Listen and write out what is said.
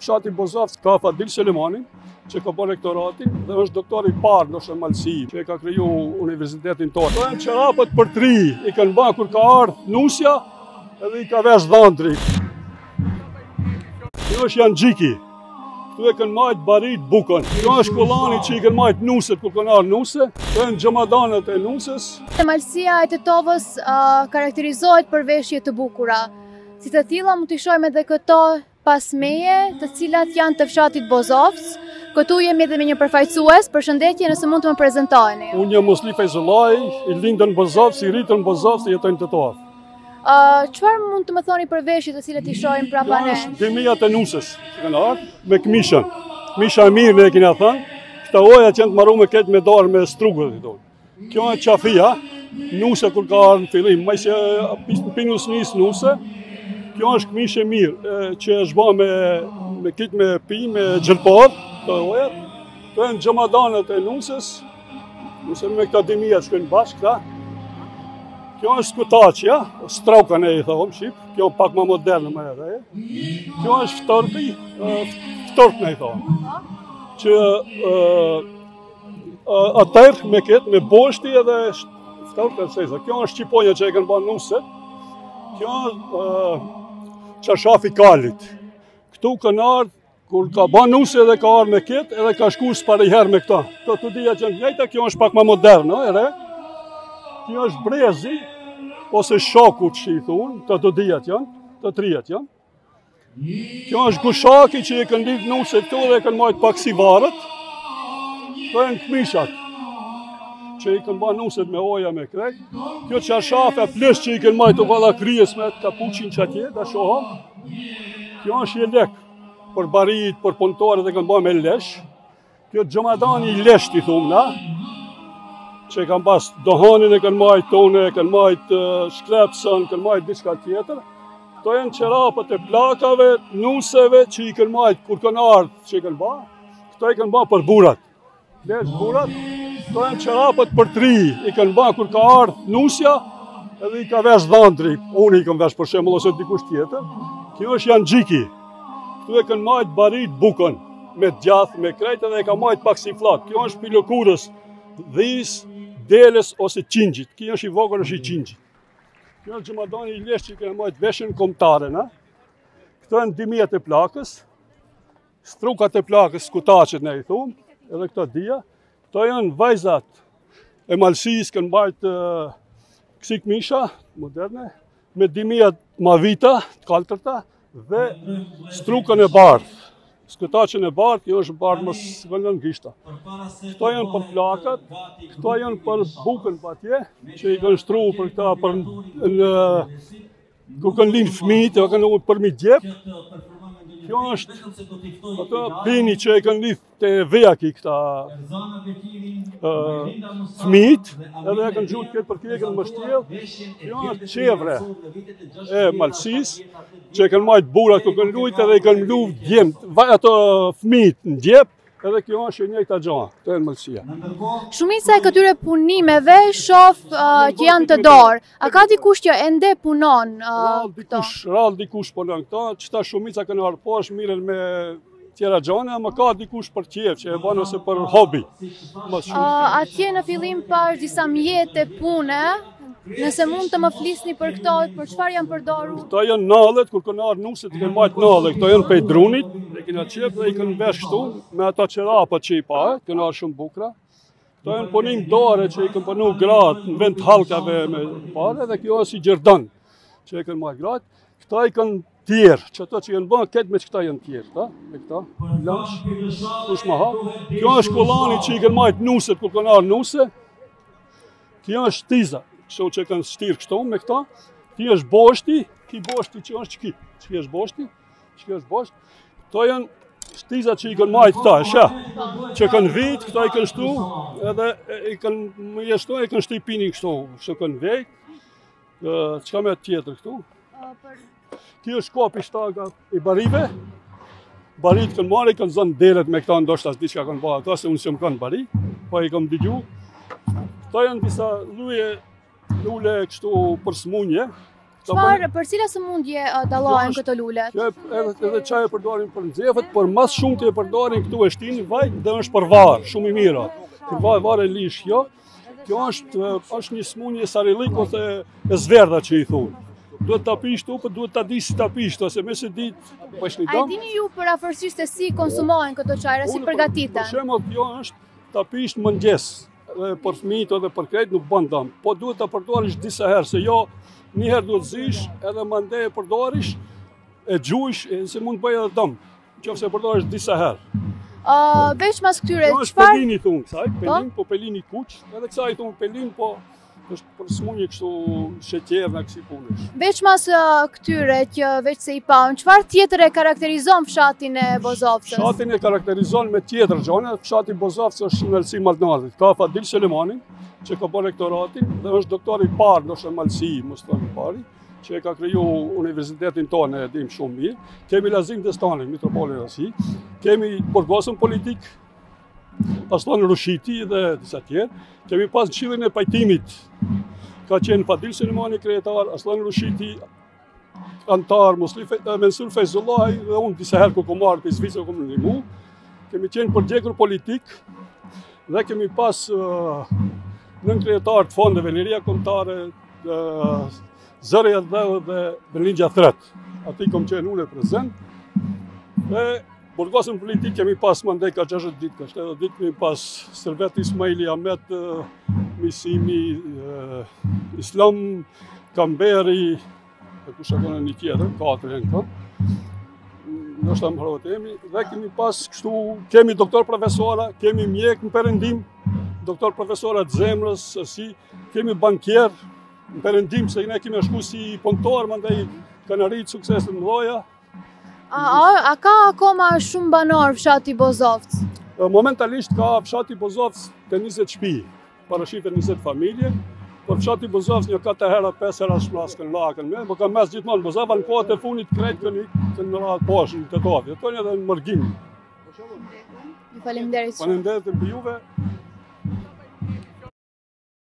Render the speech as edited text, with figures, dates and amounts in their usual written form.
fshati Bozovc ka Fadil Selimanin, që ka bërë rektoratin dhe është doktori i parë ndoshta në Malsi, që ka kriju universitetin tonë. Këto janë çorapët për tri, i kanë bërë kur ka ardhur nusja edhe i ka vesh dhëndri. Kjo është janë gjiki. Këtu e kanë majtë barit bukën. Kjo është kollani që i kanë majtë nuset kur kanë ardhur nuse. Këto janë xhamadanët e nusës. Malësia e Tetovës karakterizohet për veshje të bukura. Si të tilla mund t'i shohim edhe këto pasmeje, të cilat janë të fshatit Bozovc. Këtu jemi edhe me një përfaqësues. Përshëndetje, nëse mund të më prezantoheni. Unë jam Musli Fejzullaj, i lindën në Bozovc, i rritën në Bozovc dhe jetoj në Tetovë. Çfarë mund të më thoni për veshjet të cilat i shohim prapa ne? Është dimijat e nusës që kanë ardhur me këmishën. Këmisha e mirë ne kena thënë. Këta ojat që janë të marruar me këtë me dorë me strugë i thonë. Kjo është qafia, nusa kur ka ardhur në fillim, më se pinus nis nuse. Kjo është këmishë e mirë që është bërë me këtë me pi me xhelpor, këto ojat. Këto janë xhamadanët e nusës. Nuse me këta dimija që kanë bashkë këta. Kjo është skutaqja, strauka ne i thomë shqip, kjo pak më moderne më edhe. Kjo është ftork ne i thomë. Që atër me këtë, me boshti edhe ftork e sesa. Kjo është shqiponja që e kanë bërë nuset. Kjo është çarşafi kalit. Këtu kanë ardhur, kur ka bërë nuse edhe ka ardhur me këtë, edhe ka shkuar s'pari herë me këta. Këto të dija që janë njëjta, kjo është pak më moderne, ere. Kjo është brezi, ose shokut që i thunë, të të dijat janë, të trijat janë. Kjo është gushaki që i kanë lidhë nuse këtu dhe i kanë majtë pak si varët. Këto janë këmishat, që i kanë bërë nuset me oja me krejt. Kjo çarşafe plësh që i kanë majtë të valla kryes me të kapuqin që atje, da shoham. Kjo është jelek, për barit, për punëtore dhe kanë bërë me lesh. Kjo xhamadani i lesht i thumë na. Që kanë pas dohanin e kanë majtë tonë, kanë majtë shklepsën, kanë majtë diçka tjetër. Këto janë çorapët e plakave, nuseve që i kanë majtë kur kanë ardhur që i kanë bërë. Këto i kanë bërë për burrat. Lesh burrat. Këto janë çorapët për tri, i kanë bërë kur ka ardhur nusja edhe i ka vesh dhëndri. Unë i kam vesh për shembull ose dikush tjetër. Kjo është janë gjiki. Këtu e kanë majtë barit bukën me djath, me krejt edhe e ka majtë pak si flat. Kjo është pilokurës, dhis, deles ose qingjit. Kjo është i vogël, është i qingjit. Kjo është xhamadani i lesh që kanë majtë veshën kombëtare, na. Këto janë dimijat e plakës, strukat e plakës, skutaqet ne i thumë, edhe këto dia. Këto janë vajzat e Malësisë kanë majtë kësi këmisha moderne, me dimijat mavita, të kaltërta, dhe strukën e bardhë. Skutaqen e bardhë, kjo është bardhë më së gishta. Këto janë për plakat, këto janë për bukën për atje, që i kanë shtru për këta, kur kanë linë fëmijët, kanë për mi djep. Kjo është ato pini që i kanë lidhë të vejaki këta fëmijët, edhe e kanë gjutë këtë për këtë e kanë mështjel. Kjo është qevre e Malësisë, që e kanë majtë burat ku kanë lujtë edhe i kanë luvë djemë, ato fëmijët në djep, edhe kjo është e njëjta gjëra, këto janë Malësia. Shumica e këtyre punimeve shoh që janë të dorë. A ka dikush që ende punon këto? Rall dikush punon këto, çta shumica kanë ardhur poshtë mirën me tjera gjëra, ama ka dikush për qejf që e bën ose për hobi. Atje në fillim pash disa mjete pune. Nëse mund të më flisni për këto, për çfarë janë përdorur? Këto janë nallet, kur kanë ardhur nuset i kanë majtë nalle. Këto janë prej drunit, e kena qep dhe i kanë vesh këtu me ato çorapa që i pa, kanë ardhur shumë bukura. Këto janë punim dore që i kanë punu gratë në vend hallkave me parë dhe kjo është i gjerdan që i kanë majtë gratë. Këto i kanë tjerë, që ato që janë bën këtë me çka janë tjerë, ta? Me këto, lanç, kush më ha. Kjo është kollani që i kanë majtë nuset kur kanë ardhur nuse. Kjo është tiza. Kështu që kanë shtirë kështu me këta, ti është boshti, ki boshti që është qki. Qki është boshti, qki është boshti. Këto janë shtizat që i kanë majtë këta, që kanë vitë, këta i kanë shtu, edhe i kanë më jeshtu, i kanë shtu i pini kështu, që kanë vejtë. Qka me tjetër këtu? Ti është kopi shtaga i barive. Barit kanë marrë, i kanë zënë deret me këta ndoshta s'di çka kanë bërë ata, se unë s'jam kanë bari, po i kam dëgju. Këta janë disa luje kështu për smunje, Për cila sëmundje dallohen këto lulet? Edhe çaj e përdorin për nxefët, por mas shumë të e përdorin këtu e shtini vaj dhe është për varë, shumë i mira. Për varë e lish, jo. Kjo është një sëmundje sarillik ose e zverda që i thunë. Duhet ta pish tupë, duhet ta di si ta pish, ose me se ditë po është një dëm. A dini ju për afërsisht se si konsumohen këto çajra, si përgatiten? Për shembull, kjo është ta pish në mëngjes, për fëmijët edhe për krejt nuk bën dëm, po duhet ta përdorish disa herë, se jo një herë duhet zish, edhe mandej e përdorish, e gjujsh, se mund të bëj edhe dëm, nëse e përdorish disa herë. Veç mas këtyre, çfarë? Është pelin i thunë kësaj, pelin, po pelin i kuq, edhe kësaj i thunë pelin, po është për smunje kështu sheqer në kësi punësh. Veç mas këtyre që veç se i paun, çfarë tjetër e karakterizon fshatin e Bozovcës? Fshatin e karakterizon me tjetër gjone, fshati Bozovcës është në Malsi Maldonadit. Ka Fadil Selemanin, që ka bërë rektoratin, dhe është doktor i parë, ndoshta Malsi, mos thënë i pari, që e ka kriju universitetin tonë, e dim shumë mirë. Kemi Lazim Destani, Mitropolin Rasi, kemi burgosën politik, Aslan Rushiti dhe disa tjerë. Kemi pas Këshillin e Pajtimit, ka qenë Fadil Selemani kryetar, Aslan Rushiti antar, Mensur Fejzullaj dhe unë disa herë ku marrë për Zvicër ku më ndihmu. Kemi qenë përgjegur politik dhe kemi pas nën kryetar të fondeve Liria Kombëtare, Zërja dhe Berlingja Thret. Ati kom qenë unë e prezent. Dhe burgosën politik kemi pas mandej ka 60 ditë, ka 70 ditë kemi pas Servet Ismaili Ahmet, Misimi, Islam Kamberi, e ku shakone një tjetër, 4 janë këto. Ndoshta më harrotemi, dhe kemi pas kështu, kemi doktor profesora, kemi mjek në Perëndim, doktor profesora të zemrës, kemi bankier në Perëndim, se ne kemi shku si punëtor, mandej kanë arritur sukses të mëdha. A ka akoma shumë banor fshati Bozovcë? Momentalisht ka fshati Bozovcë të 20 shtëpi, parashifet 20 familje, por fshati Bozovcë një 4 herë, 5 herë shmaskën, lakën me, më ka mes gjithmonë Bozova në kohët e funit krejt këni në ratë poshë, në të tovi, të tonë edhe në mërgim. Faleminderit. Faleminderit për juve.